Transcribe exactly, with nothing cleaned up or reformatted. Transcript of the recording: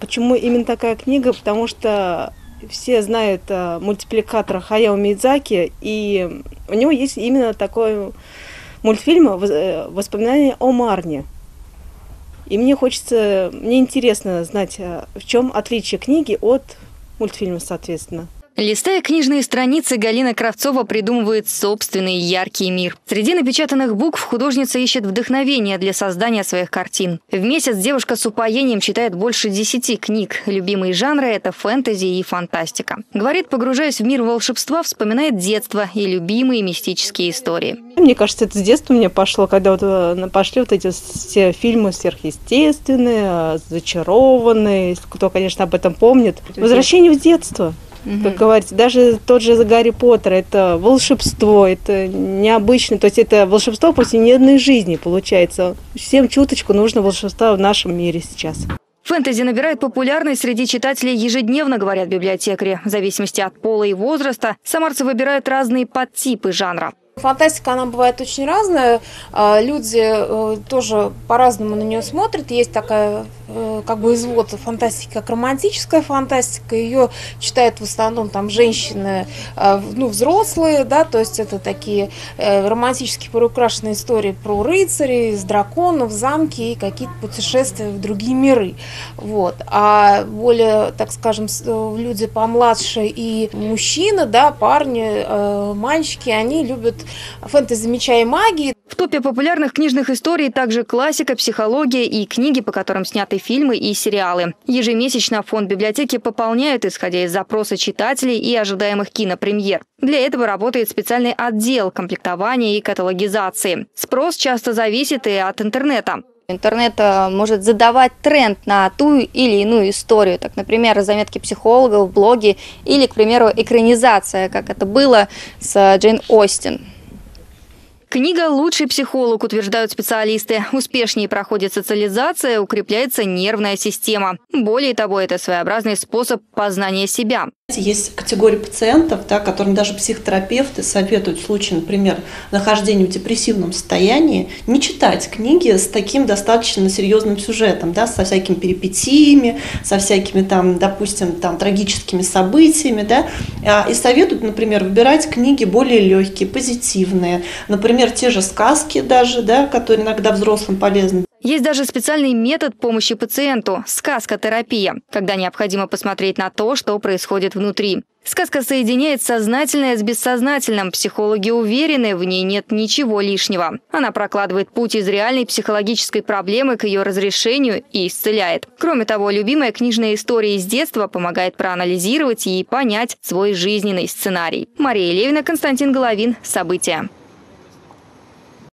Почему именно такая книга? Потому что все знают э, мультипликатора Хаяо Миядзаки, и у него есть именно такой мультфильм «Воспоминания о Марне». И мне хочется, мне интересно знать, в чем отличие книги от мультфильма, соответственно. Листая книжные страницы, Галина Кравцова придумывает собственный яркий мир. Среди напечатанных букв художница ищет вдохновение для создания своих картин. В месяц девушка с упоением читает больше десяти книг. Любимые жанры – это фэнтези и фантастика. Говорит, погружаясь в мир волшебства, вспоминает детство и любимые мистические истории. Мне кажется, это с детства у меня пошло, когда вот пошли вот эти все фильмы сверхъестественные, зачарованные, кто, конечно, об этом помнит. Возвращение в детство. Как говорится, даже тот же Гарри Поттер – это волшебство, это необычно, то есть это волшебство в повседневной жизни получается. Всем чуточку нужно волшебство в нашем мире сейчас. Фэнтези набирает популярность среди читателей ежедневно, говорят библиотекари. В зависимости от пола и возраста самарцы выбирают разные подтипы жанра. Фантастика, она бывает очень разная. Люди тоже по-разному на нее смотрят. Есть такая, как бы, извод фантастики, как романтическая фантастика. Ее читают в основном там женщины, ну, взрослые, да, то есть это такие романтически приукрашенные истории про рыцарей, с драконов, замки и какие-то путешествия в другие миры. Вот. А более, так скажем, люди помладше и мужчины, да, парни, мальчики, они любят фэнтези меча и магии. В топе популярных книжных историй также классика, психология и книги, по которым сняты фильмы и сериалы. Ежемесячно фонд библиотеки пополняют, исходя из запроса читателей и ожидаемых кинопремьер. Для этого работает специальный отдел комплектования и каталогизации. Спрос часто зависит и от интернета. Интернет может задавать тренд на ту или иную историю, так, например, заметки психологов, блоги или, к примеру, экранизация, как это было с Джейн Остин. Книга «Лучший психолог», утверждают специалисты. Успешнее проходит социализация, укрепляется нервная система. Более того, это своеобразный способ познания себя. Есть категория пациентов, да, которым даже психотерапевты советуют в случае, например, нахождения в депрессивном состоянии, не читать книги с таким достаточно серьезным сюжетом, да, со всякими перипетиями, со всякими, там, допустим, там, трагическими событиями. Да, и советуют, например, выбирать книги более легкие, позитивные. Например, те же сказки даже, да, которые иногда взрослым полезны. Есть даже специальный метод помощи пациенту – сказкотерапия, когда необходимо посмотреть на то, что происходит внутри. Сказка соединяет сознательное с бессознательным. Психологи уверены, в ней нет ничего лишнего. Она прокладывает путь из реальной психологической проблемы к ее разрешению и исцеляет. Кроме того, любимая книжная история из детства помогает проанализировать и понять свой жизненный сценарий. Мария Левина, Константин Головин. События.